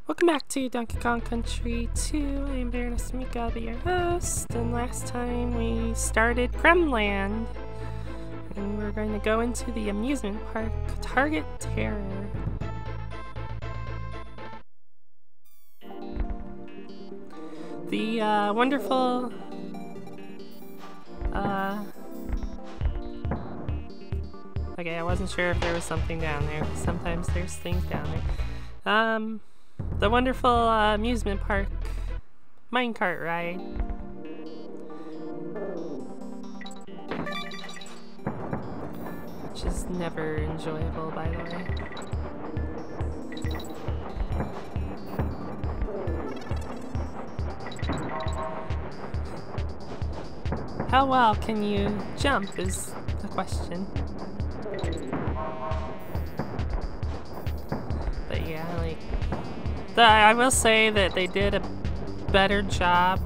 Welcome back to Donkey Kong Country 2. I am Baroness Mika, I'll be your host, and last time we started Kremland. And we're going to go into the amusement park, Target Terror. The wonderful okay, I wasn't sure if there was something down there. Sometimes there's things down there. The wonderful amusement park minecart ride. Which is never enjoyable, by the way. How well can you jump is the question. But yeah, like, I will say that they did a better job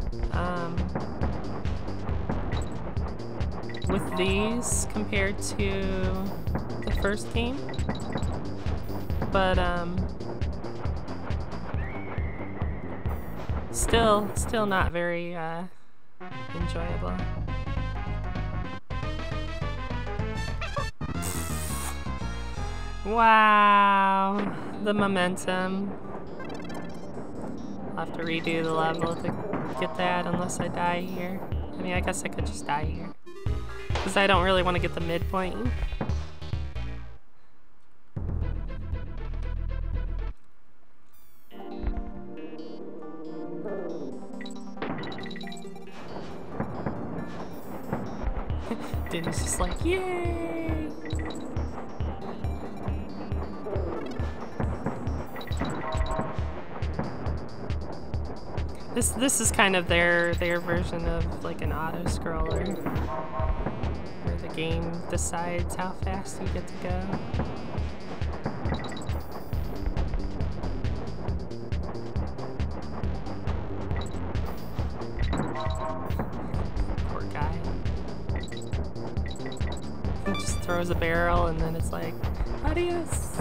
with these compared to the first game. But still not very enjoyable. Wow, the momentum. I'll have to redo the level to get that unless I die here. I mean, I guess I could just die here. Because I don't really want to get the midpoint. Dinny's just like, yay! This is kind of their version of like an auto-scroller, where the game decides how fast you get to go. Poor guy. He just throws a barrel and then it's like, adios!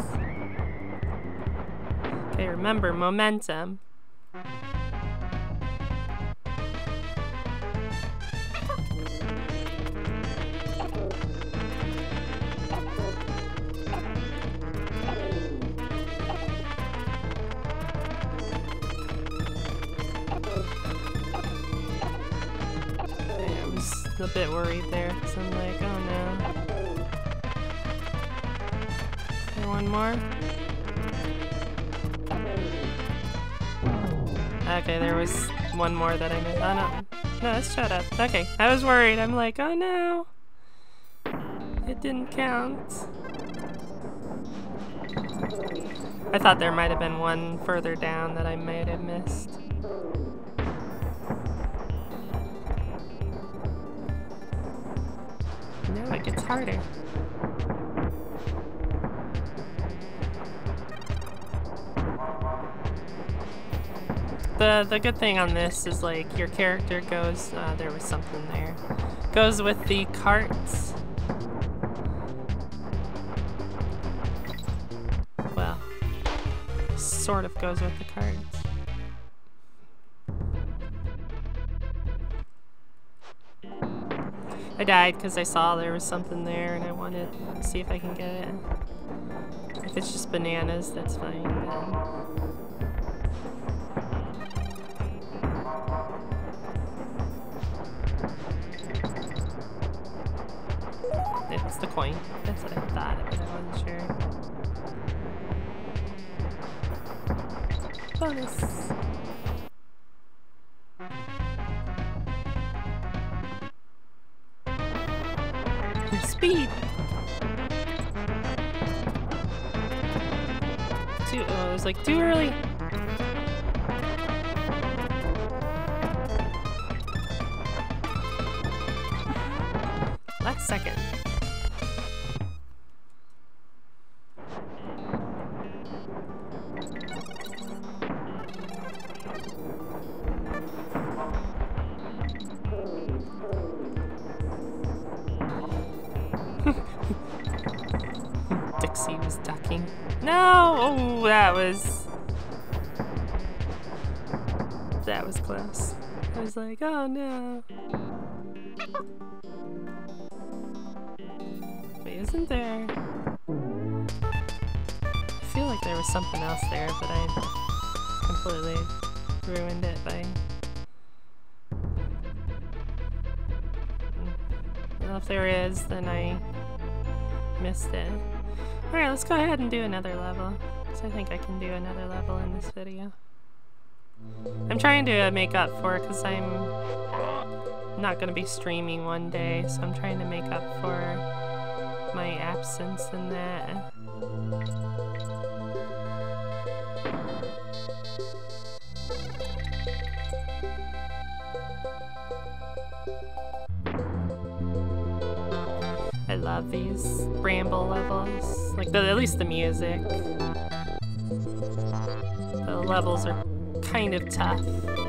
Okay, remember, momentum. A bit worried there because I'm like, oh no. Is there one more? Okay, there was one more that I missed. Oh no. No, let's shut up. Okay, I was worried. I'm like, oh no. It didn't count. I thought there might have been one further down that I might have missed. No, it gets harder. The good thing on this is like your character goes, there was something there, goes with the carts. Well, sort of goes with the carts. I died because I saw there was something there and I wanted to see if I can get it. If it's just bananas, that's fine. It's the coin. That's what I thought, but I wasn't sure. Bonus. Speed! It was like too early. Last second. Dixie was ducking. No! Oh, that was That was close. I was like, oh no. Wait, isn't there... I feel like there was something else there, but I completely ruined it by... Well, if there is, then I missed it. Alright, let's go ahead and do another level. Because I think I can do another level in this video. I'm trying to make up for it because I'm not going to be streaming one day, so I'm trying to make up for my absence in that. I love these Bramble levels, like at least the music. The levels are kind of tough.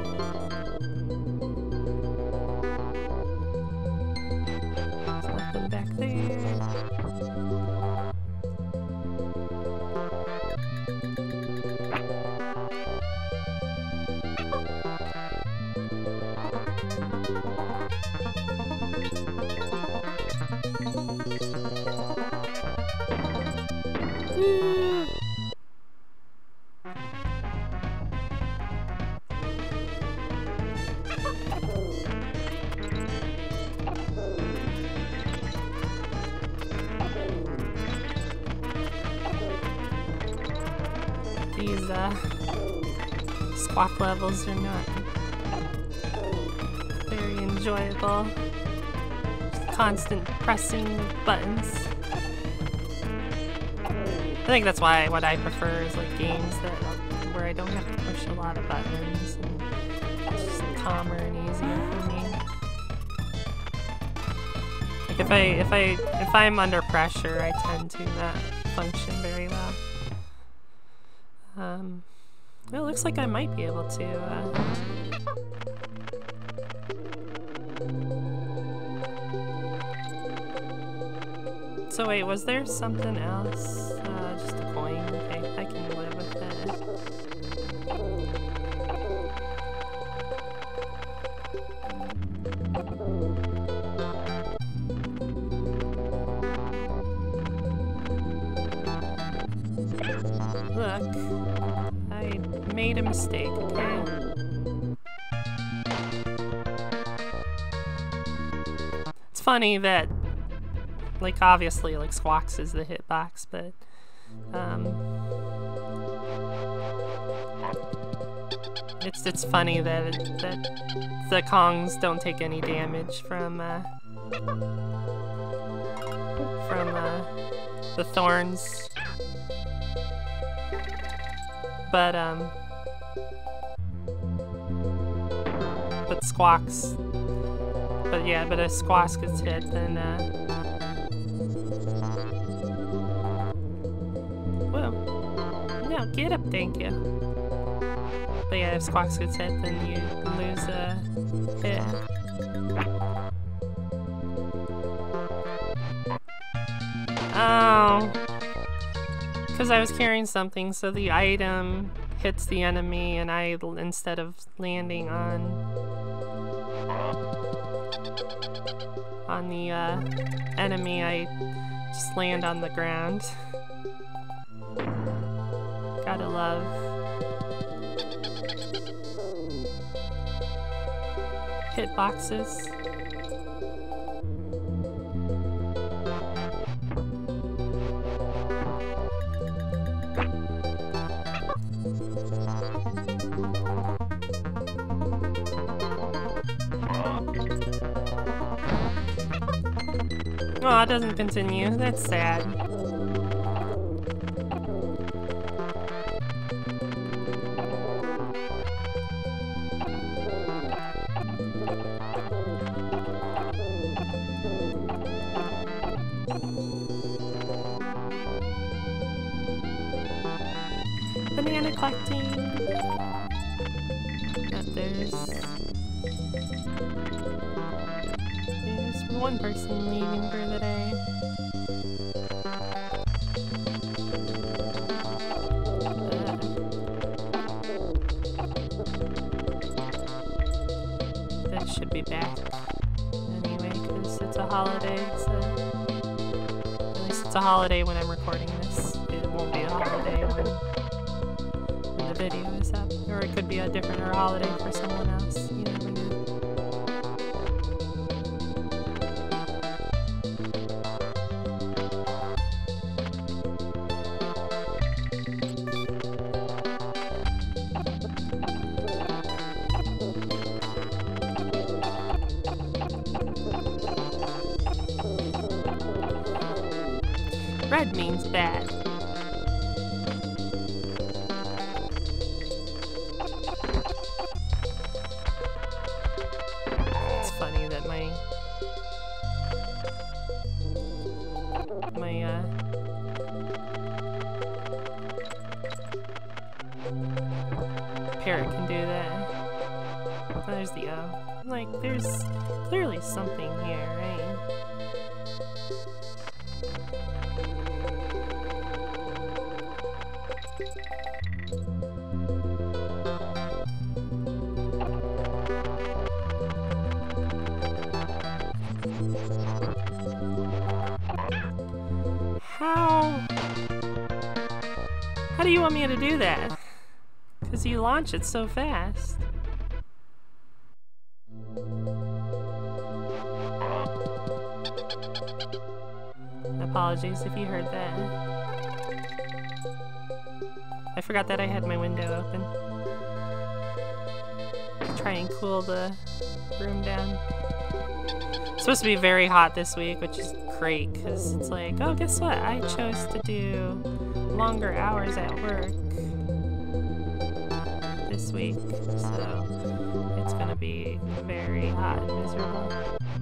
There's nothing back there. These squawk levels are not very enjoyable. Just constant pressing of buttons. I think that's why what I prefer is like games where I don't have to push a lot of buttons, and it's just calmer and easier for me. Like if I'm under pressure, I tend to not function very well. Well, it looks like I might be able to, So wait, was there something else? Just a coin? Okay, I can live with that. Look. I made a mistake, okay? It's funny that, like, obviously, like, Squawks is the hitbox, but, it's funny that the Kongs don't take any damage from the thorns. But Squawks, but if Squawks gets hit, then, whoa, no, get up, thank you. But yeah, if Squawks gets hit, then you lose a hit. Oh. Because I was carrying something, so the item hits the enemy, and instead of landing on the enemy, I just land on the ground. Gotta love hitboxes. Oh, it doesn't continue. That's sad. Banana collecting. There's one person leaving for the day. should be back anyway, because it's a holiday, so at least it's a holiday when I'm recording this. It won't be a holiday when the video is up, or it could be a different or a holiday for someone else. You never know. Red means bad. It's funny that my parrot can do that. Oh, there's the O. Like, there's clearly something here, right? How do you want me to do that? Because you launch it so fast. Apologies if you heard that. I forgot that I had my window open. Try and cool the room down. It's supposed to be very hot this week, which is great, because it's like, oh, guess what? I chose to do longer hours at work this week, so it's gonna be very hot and miserable.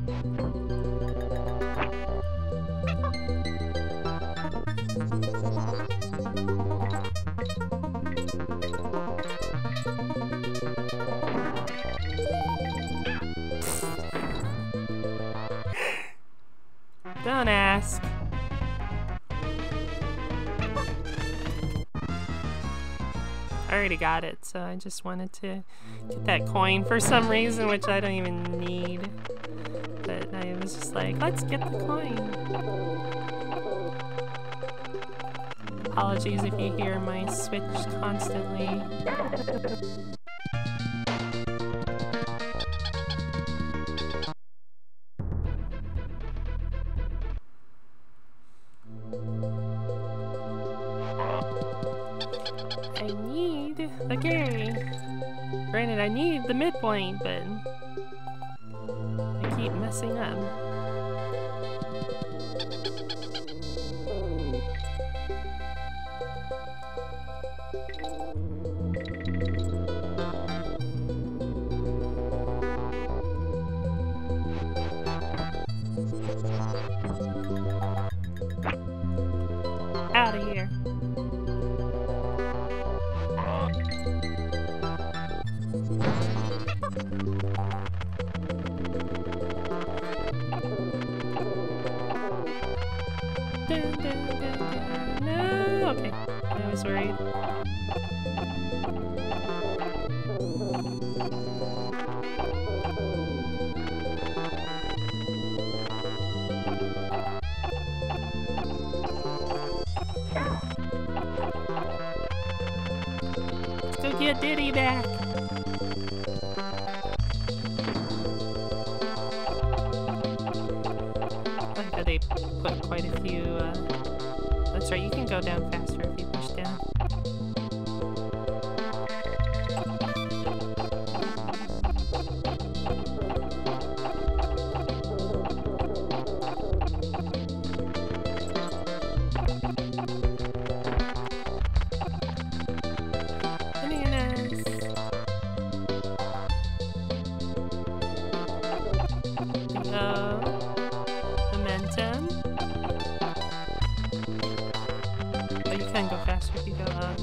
Don't ask. I already got it, so I just wanted to get that coin for some reason, which I don't even need. But I was just like, let's get the coin. Apologies if you hear my Switch constantly. I need the Gary. Granted, I need the midpoint, but I keep messing up. Out of here. No, okay. I was worried. Let's go get Diddy back. They put quite a few, that's right, you can go down faster if you push down. Bananas! Momentum. Oh, you can go faster if you go up.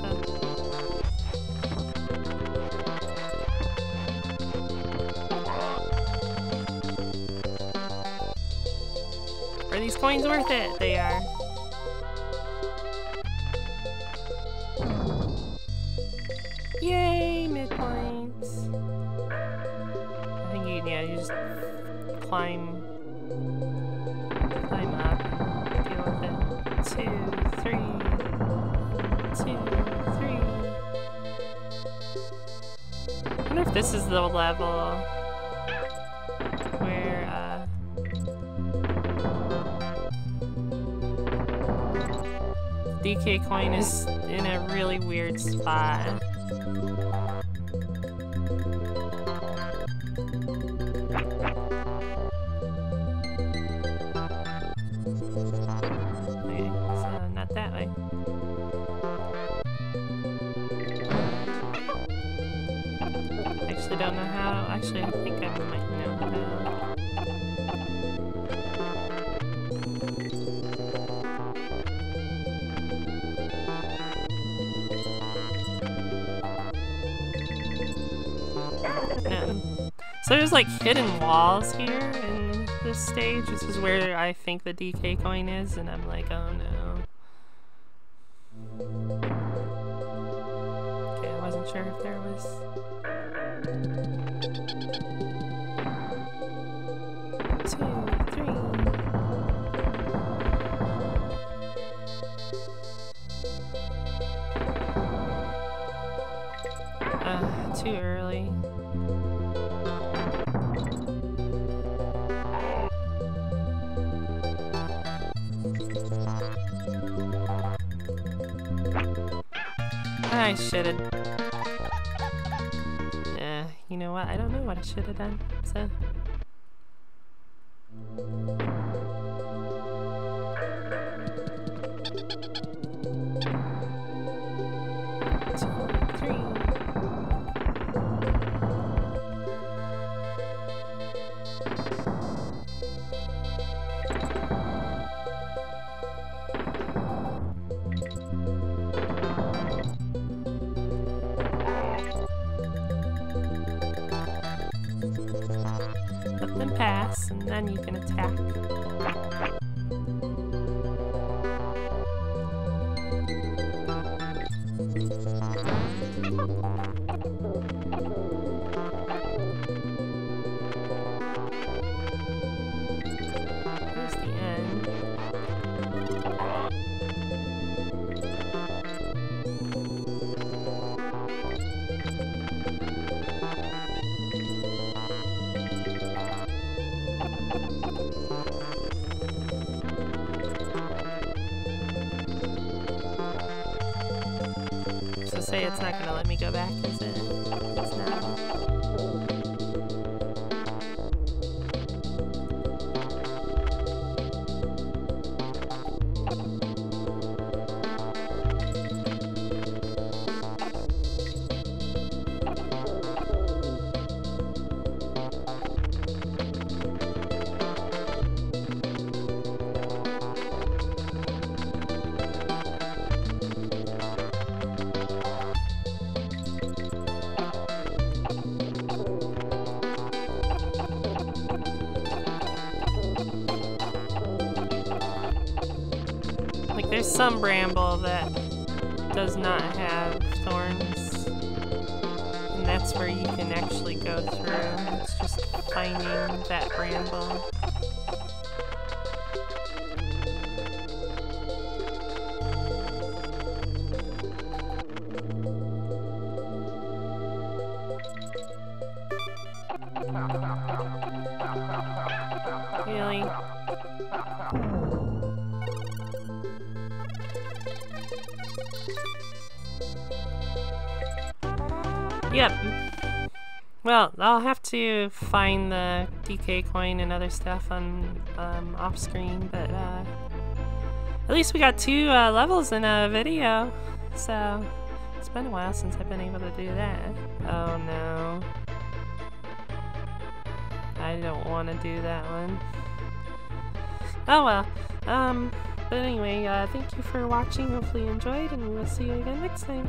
Are these coins worth it? They are. Yay, midpoints. I think you just climb up and deal with it. 2, 3. 2, 3. I wonder if this is the level where DK coin is in a really weird spot. Okay, so not that way. Actually don't know how. Actually, I think I might know how. So there's like hidden walls here in this stage. This is where I think the DK coin is, and I'm like, oh no. Okay, I wasn't sure if there was... 2, 3. Too early. I should've... you know what? I don't know what I should've done, so... Let them pass, and then you can attack. Here's the end. So say it's not gonna let me go back, is it? It's not. There's some bramble that does not have thorns, and that's where you can actually go through. It's just finding that bramble. Really? Yep. Well, I'll have to find the DK coin and other stuff on off screen, but at least we got 2 levels in a video, so it's been a while since I've been able to do that. Oh no. I don't want to do that one. Oh well. But anyway, thank you for watching. Hopefully you enjoyed, and we'll see you again next time.